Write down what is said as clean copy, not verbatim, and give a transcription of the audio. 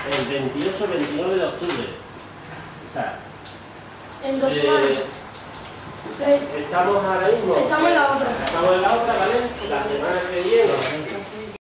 el 28-29 de octubre. O sea, En 2 semanas. estamos ahora mismo. Estamos en la otra. Estamos en la otra, ¿vale? La semana que viene